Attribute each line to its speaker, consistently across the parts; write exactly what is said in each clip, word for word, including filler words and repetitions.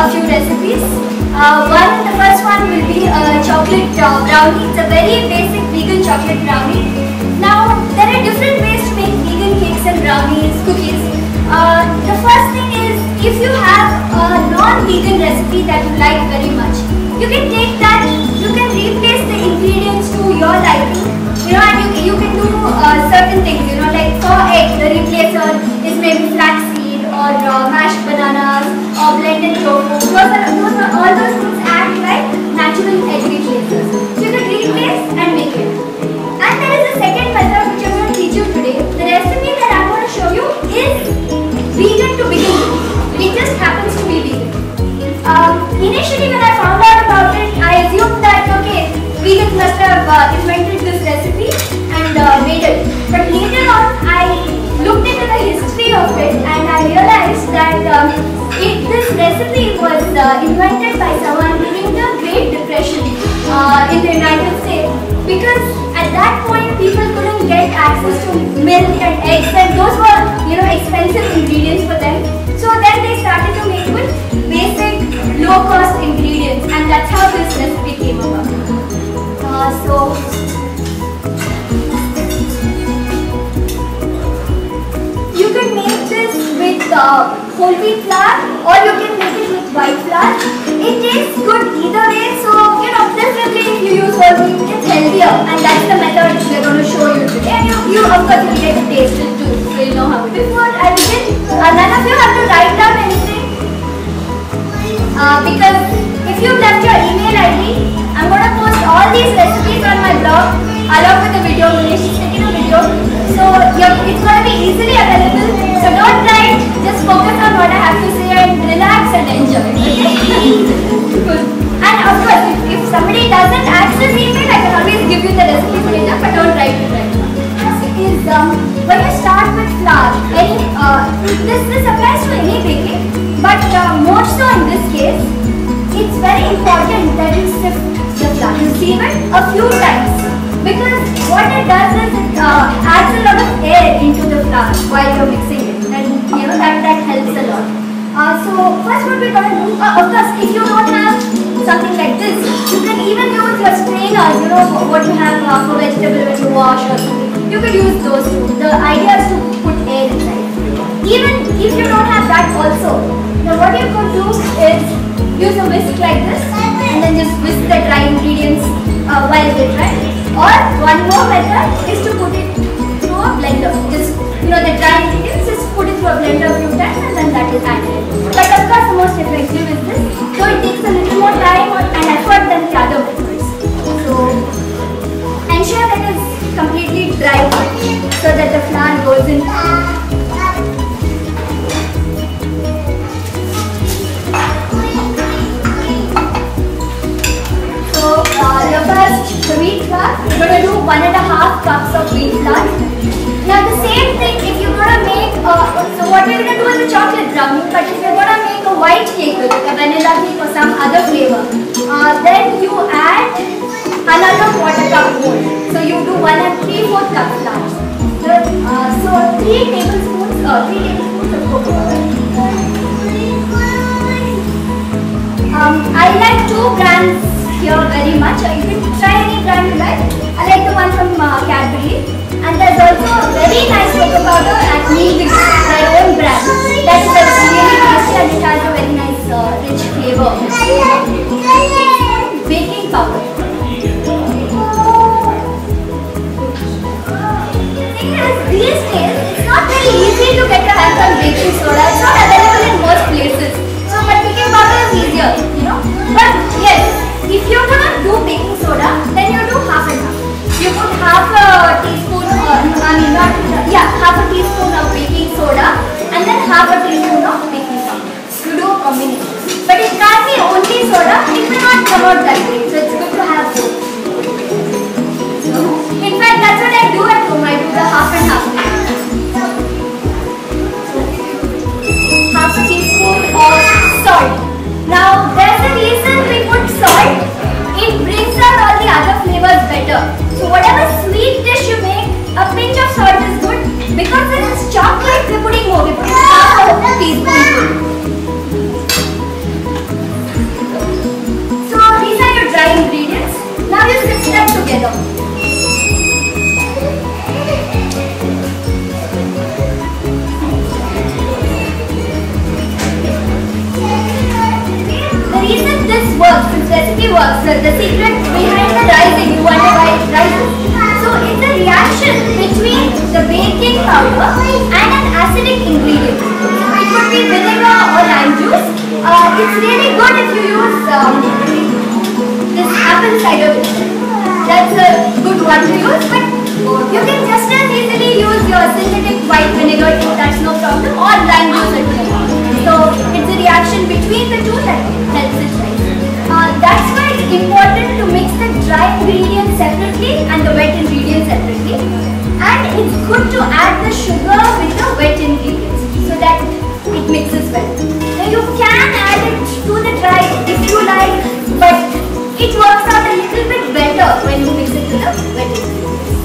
Speaker 1: few recipes. Uh, one, the first one will be a chocolate uh, brownie. It's a very basic vegan chocolate brownie. Now, there are different ways to make vegan cakes and brownies, cookies. Uh, the first thing is, if you have a non-vegan recipe that you like very much, you can take that, you can replace the ingredients to your liking, you know, and you, you can do uh, certain things, you know, like for egg, the replacer is maybe flaxseed or uh, mashed bananas or blended tofu. Those are, those are, all those things act like natural egg replacers. So you can replace and make it. And there is a second method which I'm going to teach you today. The recipe that I'm going to show you is vegan to begin with. It just happens to be vegan. Um, initially when I found out about it, I assumed that okay, vegans must have uh, invented this recipe and uh, made it. But later on, I looked into the history of it and I realized that um, it, this recipe was uh, invented by someone during the Great Depression uh, in the United States, because at that point people couldn't get access to milk and eggs, and those were, you know, expensive ingredients for them. So then they started to make with basic low cost ingredients, and that's how this recipe came about. Uh, so you can make this with uh, whole wheat flour, or you can make it with white flour. It tastes good either way, so you know, preferably if you use whole wheat, it's healthier, and that's the method we're going to show you today. And you, you of course will get to taste it too, so you'll know how. Before I begin, uh, none of you have to write down anything, uh, because if you've left your email I D, I'm going to post all these recipes on my blog along with the video. Manish is taking a video, so it's going to be easily available. So don't write, just focus on what I have to say and relax and enjoy. Okay? And of course, if, if somebody doesn't access email, I can always give you the recipe later, but don't write it right now. Is um, when you start with flour, any uh, this this applies to any baking, but uh, more so in this case, it's very important that you sift the flour. You sieve it a few times, because what it does is it uh, adds a lot of air into the flour while you're mixing it, and you know that that helps a lot. Uh, so first, what we're gonna do, uh, of course, if you don't have something like this, you can even use your strainers. You know what you have uh, for vegetable when you wash or something. You could use those too. The idea is to put air inside. Even if you don't have that also, now what you could do is use a whisk like this and then just whisk the dry ingredients uh, while they dry. Or one more method is to put it through a blender. Just, you know, the dry ingredients, just put it through a blender a few times and then that is added. But of course the most effective is this. So it takes a little more time and effort than the other methods. So ensure that it is completely dry so that the flour goes in. So uh, the first, the wheat flour, we're going to do one and a half cups of wheat flour. Now the same thing, if you're going to make, uh, so what we're going to do is a chocolate brownie, but if you're going to make a white cake with it, a vanilla cake or some other flavor, uh, then you add another quarter cup more. So you do one and three fourth cup flour. So, uh, so three tablespoons, uh, three tablespoons of cocoa. Um, I like two brands here very much. Uh, you can try any brand you like. I like the one from uh, Cadbury. And there's also a very nice cocoa powder at Neil, my own brand. That is really tasty and it has a very nice uh, rich flavor. Baking powder. These days, it's not very easy to get your hands on baking soda. It's not available in most places. So, but baking powder is easier, you know. But yes, if you're gonna do baking soda, then you do half and half. You put half a teaspoon, or I mean not, yeah, half a teaspoon of baking soda, and then half a teaspoon of baking powder. You do a combination. But it can't be only soda. It will not come out that way. So it's good to have both. In fact, that's what I do at home. I do the half and half. Half a teaspoon of salt. Now, there's a reason we put salt. It brings out all the other flavors better. So, whatever sweet dish you make, a pinch of salt is good. Because when it's chocolate, we're putting more. We're putting half a teaspoon. recipe works, the, the secret behind the rising, you wonder why it rises. So it's a reaction between the baking powder and an acidic ingredient. It could be vinegar or lime juice. Uh, it's really good if you use um, this apple cider vinegar. That's a good one to use, but you can just as easily use your synthetic white vinegar if that's no problem, or lime juice at home. So it's a reaction between the two that helps it rise. Uh, that's why it's important to mix the dry ingredients separately and the wet ingredients separately. And it's good to add the sugar with the wet ingredients so that it mixes well. Now you can add it to the dry if you like, but it works out a little bit better when you mix it to the wet ingredients.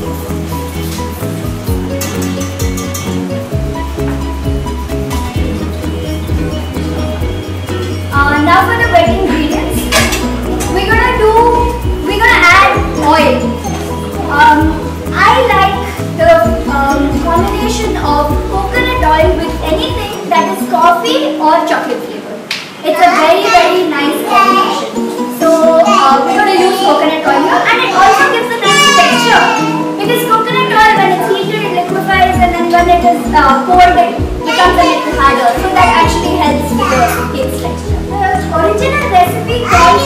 Speaker 1: Uh, now for the wet ingredients, we're gonna do, we're gonna add oil. Um, I like the um, combination of coconut oil with anything that is coffee or chocolate flavored. It's a very very nice combination. So uh, we're gonna use coconut oil here, and it also gives a nice texture because coconut oil, when it's heated, it liquefies, and then when it is uh, cold, it becomes a little harder. So that actually helps with the cake's texture. The original recipe calls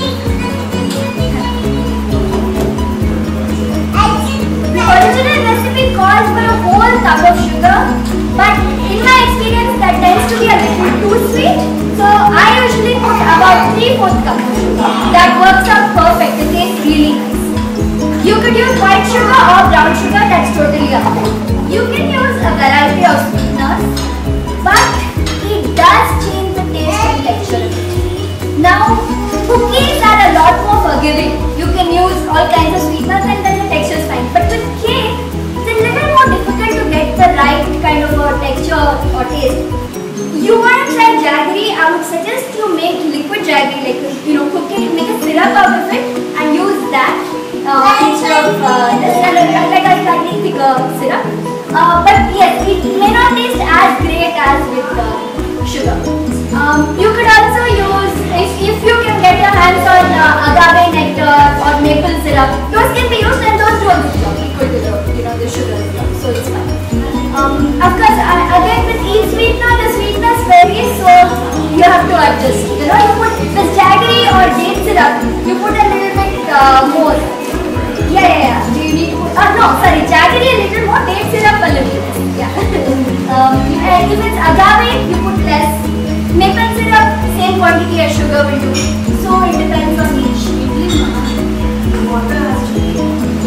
Speaker 1: the original recipe calls for a whole cup of sugar, but in my experience that tends to be a little too sweet. So I usually put about three fourths cup of sugar. That works out perfect. It tastes really nice. You could use white sugar or brown sugar. That's totally up to you. You can use a variety of sweeteners, but it does change the taste and texture. Now, cookies are a lot more forgiving. You can use all kinds of sweeteners and then the texture is fine. But with cake, it's a little more difficult to get the right kind of a texture or taste. You want to try jaggery, I would suggest you make liquid jaggery, like, you know, cook it, make a syrup out of it and use that uh, instead of uh, this, like a slightly thicker syrup. Uh, but yes, it may not taste as great as with uh, sugar. Um, you could also use, if, if you can get your hands on uh, agave nectar or maple syrup, those can be used and those do a good job equal to the, you know, the sugar as well, so it's fine. Um, of course, uh, again with each sweetener, the sweetness varies, so you have to adjust. You know, you put this jaggery or date syrup, you put a little bit uh, more. Yeah, yeah, yeah. Do you need to put, uh, no, sorry, jaggery a little more, date syrup a little less. Yeah. um, and if it's agave, you put less. Maple syrup, same quantity as sugar will do. So it depends on each. Water has to be.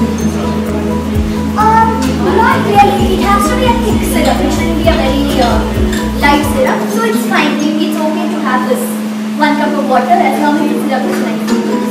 Speaker 1: Um, not really. It has to be a thick syrup. It shouldn't be a very uh, light syrup. So it's fine. Maybe it's okay to have this one cup of water as long as the syrup is nice.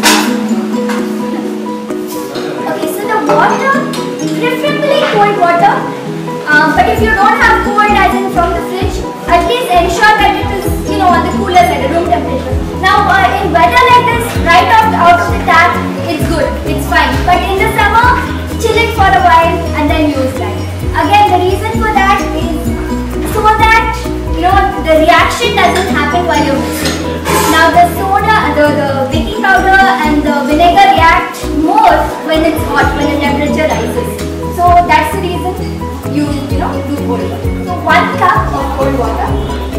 Speaker 1: Okay, so the water, preferably cold water. Um, but if you don't have cold as in from the fridge, at least ensure that it is, you know, on the cooler side, at room temperature. Now, uh, in weather like this, right out, out of the tap, it's good, it's fine. But in the summer, chill it for a while and then use that. Again, the reason for that is so that, you know, the reaction doesn't happen while you're mixing. Now, the soda, the, the baking powder and the vinegar react more when it's hot, when the temperature rises. So that's the reason you, you know, do cold water. So one cup of cold water.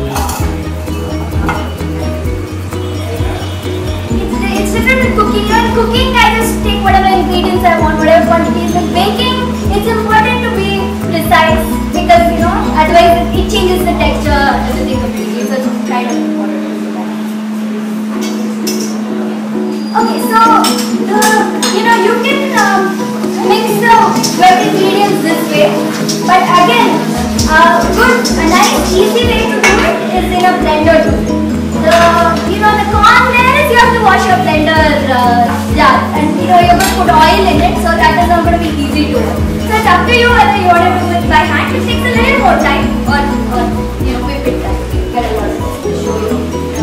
Speaker 1: It's, it's different with cooking. You know, in cooking, I just take whatever ingredients I want, whatever quantities. In baking, it's important to be precise because, you know, otherwise it, it changes the texture, everything completely. So it's kind of important. Okay, so the, you know, you can um, mix the wet ingredients this way, but again, a good, a nice, easy way to do it is in a blender too. The, you know, the con there is you have to wash your blender uh, jar, and you know you're going to put oil in it, so that is not going to be easy to do. So it's up to you whether you want to do it by hand, which takes a little more time, or, or you know, whip it time. Get a lot of to show you.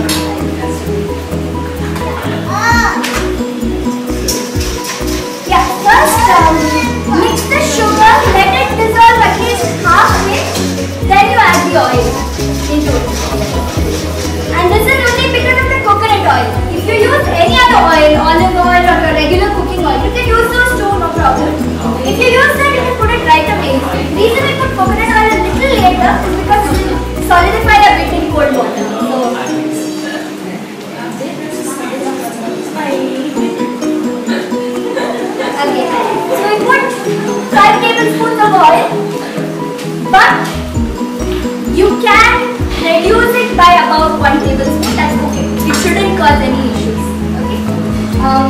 Speaker 1: Yeah, first um, mix the sugar, let it dissolve at least halfway, then you add the oil into it. And this is only because of the coconut oil. If you use any other oil, tablespoon, that's okay. It shouldn't cause any issues. Okay. Um,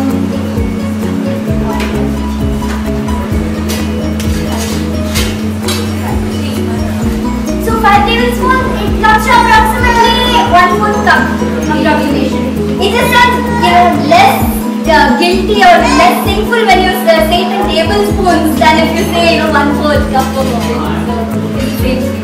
Speaker 1: so five tablespoons, it comes to approximately one fourth cup approximation. It is not, you know, less uh, guilty or less sinful when you uh, say it in tablespoons than if you say, you know, one fourth cup of coffee. So it's the same.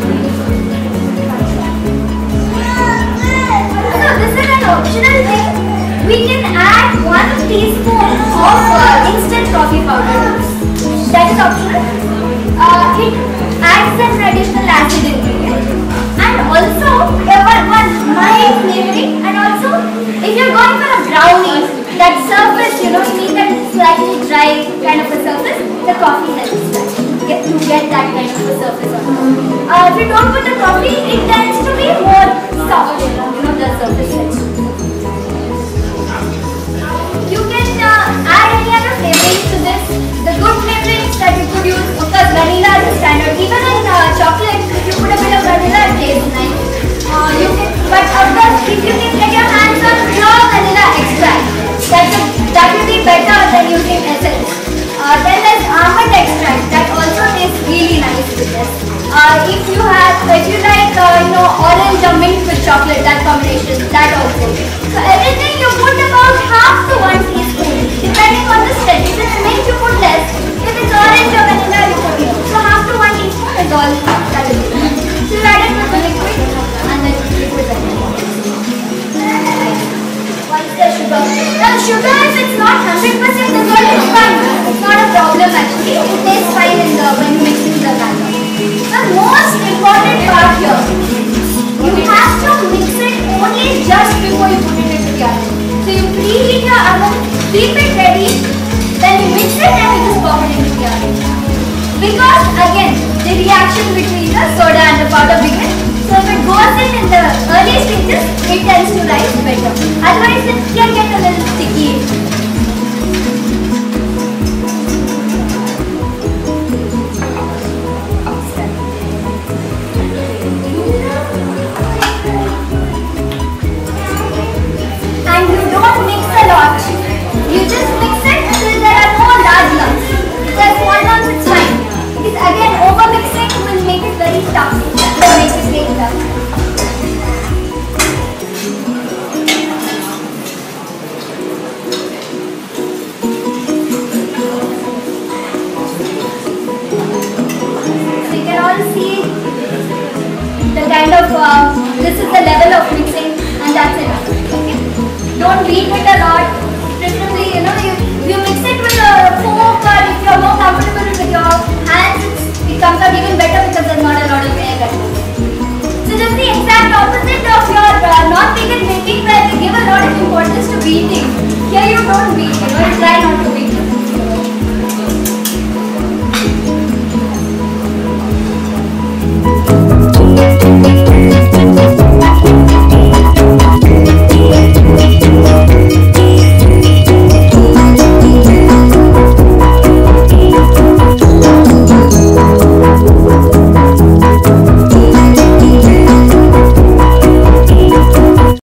Speaker 1: So this is an optional thing. We can add one teaspoon of uh, instant coffee powder. That is optional. Uh, it adds an additional acid ingredient. And also, uh, one, one mild flavoring. And also, if you're going for a brownie, that surface, you know, you need that slightly dry kind of a surface, the coffee helps that. Get, to get that kind of a surface on top. Uh, if you don't put the coffee, it tends to be more soft, you know, the surface helps. You can uh, add any other flavorings to this. The good flavorings that you could use, of course, vanilla is a standard. Even in uh, chocolate, if you put a bit of vanilla, it tastes nice. Uh, you can, but of course, if you can get your hands on pure vanilla extract, that would, that would be better than using essence. Uh, then there's almond extract that also tastes really nice with this. Uh, if you have, if you like, uh, you know, orange or mint with chocolate, that combination, that also. So everything you put about half to one teaspoon, depending on the step. If it's mint, you put less. If it's orange or vanilla, you put more. So half to one teaspoon is all that is. So you add it with the liquid and then liquid vanilla. Once the sugar. Now sugar, if it's not one hundred percent dissolved, it's fine. It's not a problem actually. It tastes fine in the, when you mix in the batter. The most important part here, you have to mix it only just before you put it into the oven. So you preheat your oven, keep it ready, then you mix it and you just pop it into the oven. Because again, the reaction between the soda and the powder begins. So if it goes in in the early stages, it tends to rise better. Otherwise it can get a little sticky.